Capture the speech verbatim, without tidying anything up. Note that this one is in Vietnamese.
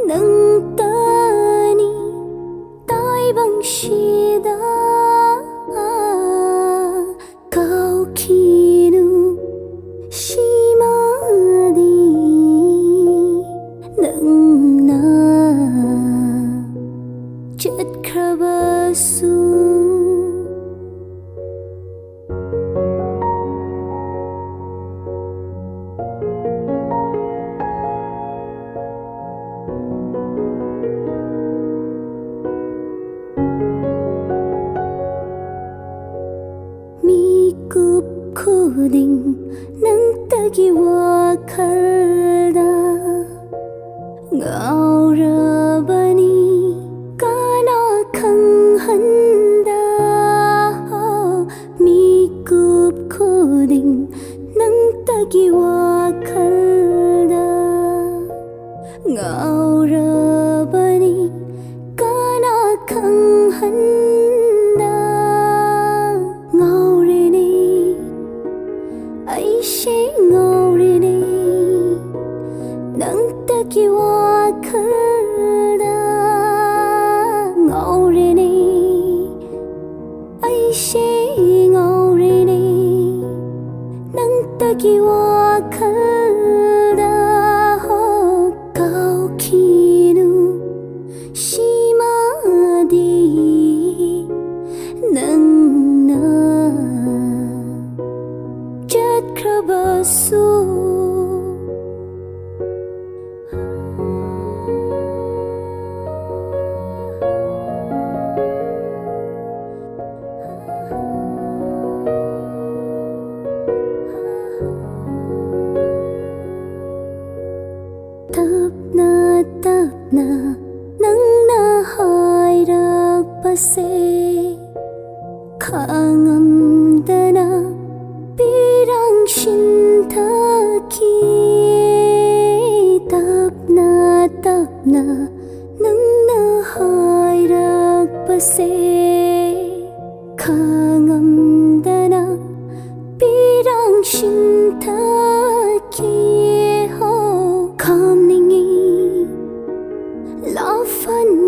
nang tani tai bang shida kau kinu shimadi nang na chat krabasu mikup khuding nang tagi wakhalda ngaurabani kana khanghanda mikup khuding nang tagi wakhalda ngaurabani kana khanghanda ngaurene aishe ngaurene nang tagi wakhalda ngaurene aishe ngaurene nang tagi wakhalda kau kinu shimadi nang na chat krabasu tapna tapna nang nahairakpase khangamdana pirang shinthaki tapna tapna nang nahairakpase khangamdana pirang shinthaki ho khamningi lafan